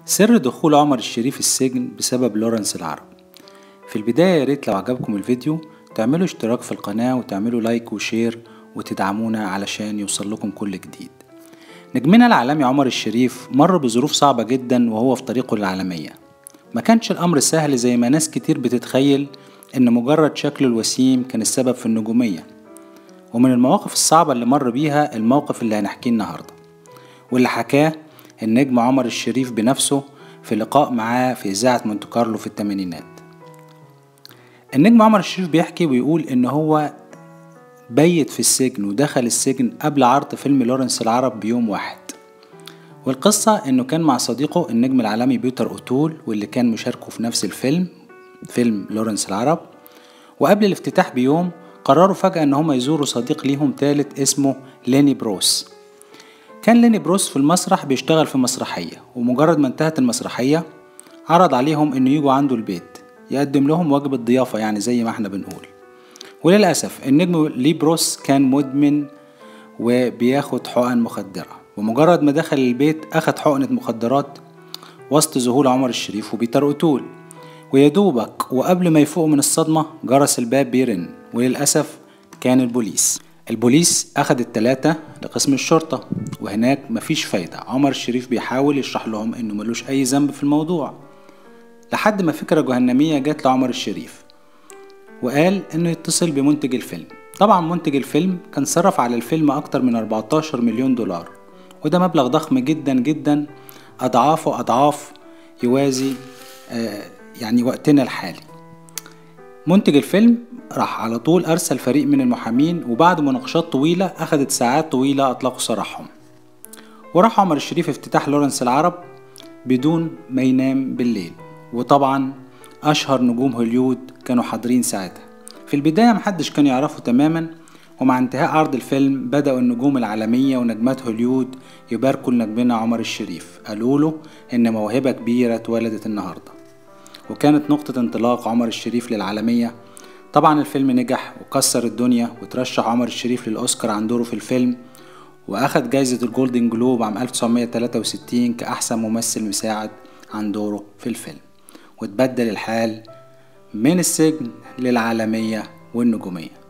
سر دخول عمر الشريف السجن بسبب لورنس العرب. في البداية ياريت لو عجبكم الفيديو تعملوا اشتراك في القناة وتعملوا لايك وشير وتدعمونا علشان يوصل لكم كل جديد. نجمنا العالمي عمر الشريف مر بظروف صعبة جدا وهو في طريقه للعالمية. ما كانش الأمر سهل زي ما ناس كتير بتتخيل إن مجرد شكله الوسيم كان السبب في النجومية. ومن المواقف الصعبة اللي مر بيها الموقف اللي هنحكيه النهاردة، واللي حكاه النجم عمر الشريف بنفسه في لقاء معاه في إذاعة مونte كارلو في الثمانينات. النجم عمر الشريف بيحكي ويقول إن هو بيت في السجن ودخل السجن قبل عرض فيلم لورنس العرب بيوم واحد. والقصة إنه كان مع صديقه النجم العالمي بيتر أوتول، واللي كان مشاركه في نفس فيلم لورنس العرب. وقبل الافتتاح بيوم قرروا فجأة إن هم يزوروا صديق ليهم تالت اسمه ليني بروس. كان ليني بروس في المسرح بيشتغل في مسرحية، ومجرد ما انتهت المسرحية عرض عليهم إنه يجوا عنده البيت يقدم لهم واجب الضيافة، يعني زي ما احنا بنقول. وللأسف النجم لي بروس كان مدمن وبياخد حقن مخدرة، ومجرد ما دخل البيت أخد حقنة مخدرات وسط ذهول عمر الشريف وبيتر أوتول. ويدوبك وقبل ما يفوقوا من الصدمة جرس الباب بيرن، وللأسف كان البوليس أخد التلاتة لقسم الشرطة، وهناك مفيش فايدة. عمر الشريف بيحاول يشرح لهم إنه ملوش أي ذنب في الموضوع، لحد ما فكرة جهنمية جات لعمر الشريف وقال إنه يتصل بمنتج الفيلم. طبعا منتج الفيلم كان صرف على الفيلم أكتر من 14 مليون دولار، وده مبلغ ضخم جدا جدا، أضعاف يوازي يعني وقتنا الحالي. منتج الفيلم راح على طول أرسل فريق من المحامين، وبعد مناقشات طويلة أخدت ساعات طويلة أطلقوا سراحهم. وراح عمر الشريف افتتاح لورنس العرب بدون ما ينام بالليل، وطبعا أشهر نجوم هوليود كانوا حاضرين ساعتها. في البداية محدش كان يعرفه تماما، ومع انتهاء عرض الفيلم بدأوا النجوم العالمية ونجمات هوليود يباركوا لنجمنا عمر الشريف، قالوا له إن موهبة كبيرة اتولدت النهاردة. وكانت نقطة انطلاق عمر الشريف للعالمية. طبعا الفيلم نجح وكسر الدنيا، وترشح عمر الشريف للأوسكار عن دوره في الفيلم، وأخد جايزة الجولدن جلوب عام 1963 كأحسن ممثل مساعد عن دوره في الفيلم. وتبدل الحال من السجن للعالمية والنجومية.